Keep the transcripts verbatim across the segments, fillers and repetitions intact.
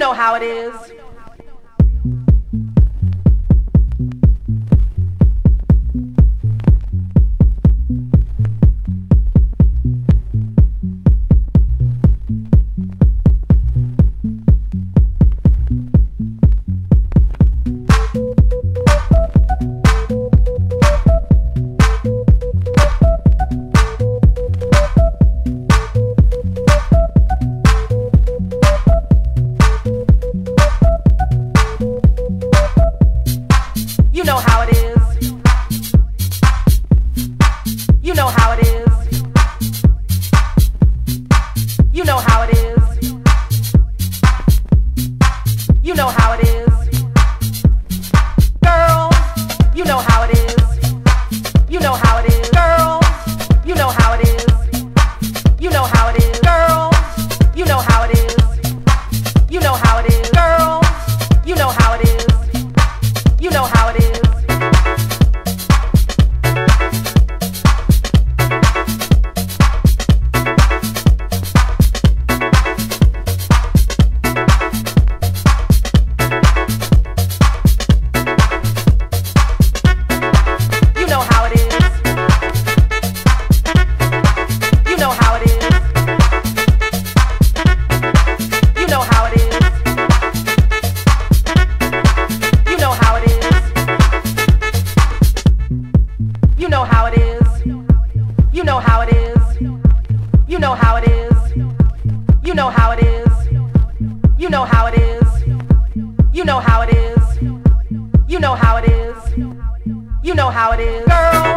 know how it is. You know how it is. You know how it is. You know how it is. You know how it is. Girl, you know how it is. You know how it is. Girl, you know how it is. You know how it is. Girl, you know how it is. You know how it is. Girl, you know how it is. You know how it is. You know how it is. You know how it is. You know how it is. You know how it is. You know how it is. You know how it is. You know how it is. You know how it is. Girl.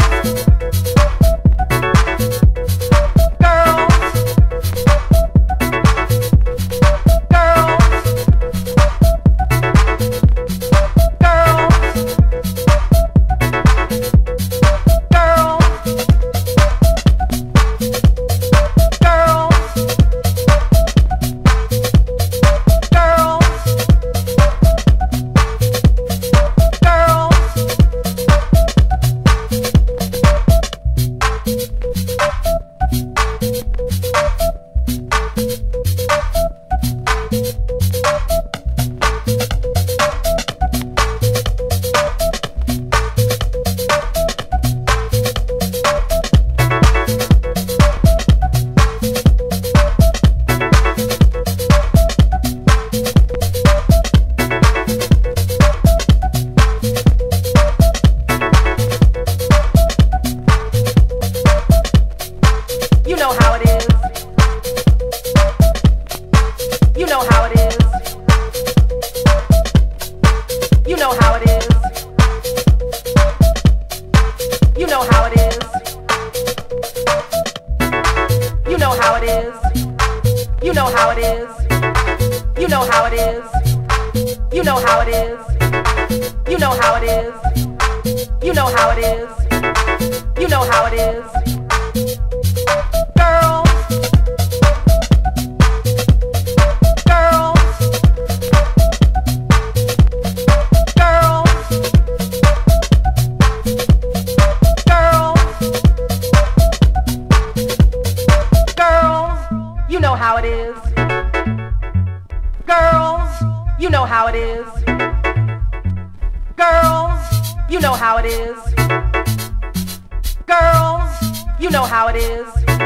You know how it is. You know how it is. You know how it is. You know how it is. You know how it is. You know how it is. You know how it is. You know how it is. You know how it is. You know how it is. You know how it is. Girl. Girl. Girl. Girl. Girl. You know how it is. Girl. You know how it is. Girl. You know how it is. Girl. You know how it is.